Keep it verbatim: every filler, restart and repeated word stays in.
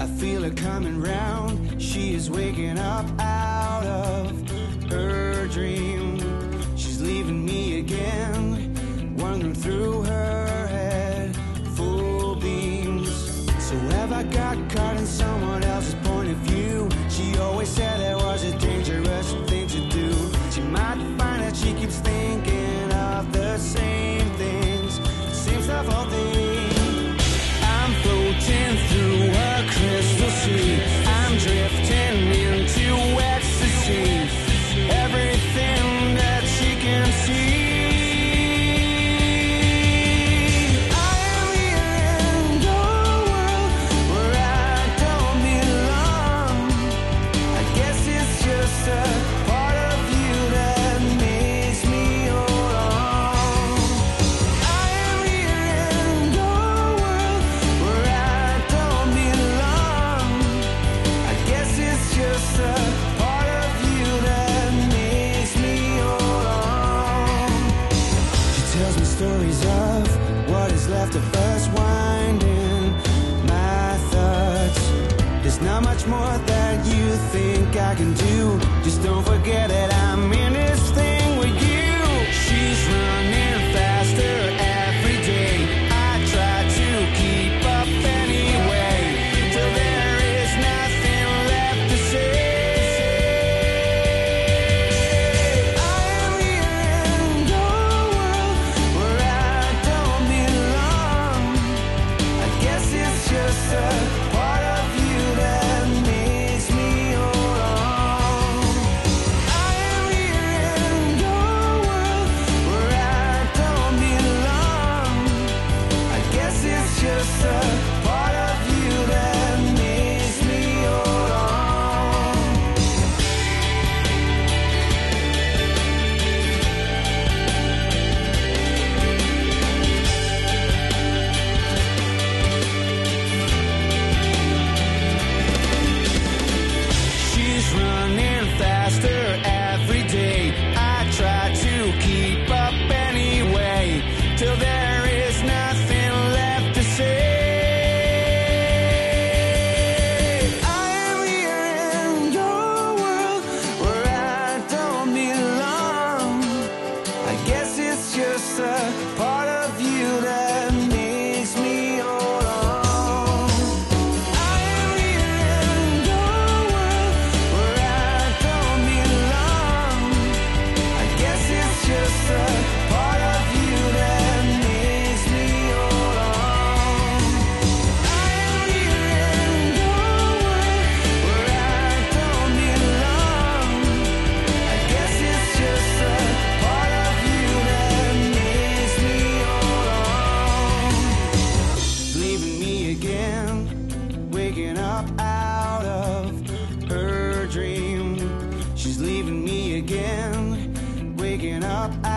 I feel her coming round. She is waking up out of her dream. She's leaving me again, wandering through her head, full beams. So have I got caught in someone else's point of view? She always said there was a dangerous thing to do. She might find that she keeps thinking of the same things, same stuff all day. I'm floating through a crystal sea. I'm drifting into ecstasy. Everything that she can see. Stories of what is left of us winding my thoughts. There's not much more that you think I can do. Just don't forget that I'm in this thing with you. She's running faster every day. I try to keep up anyway, till there is nothing left to say. Till there is nothing left to say. I am here in your world where I don't belong. I guess it's just a part of you that makes me hold on. I am here in your world where I don't belong. I guess it's just a part of you that waking up out of her dream. She's leaving me again, waking up out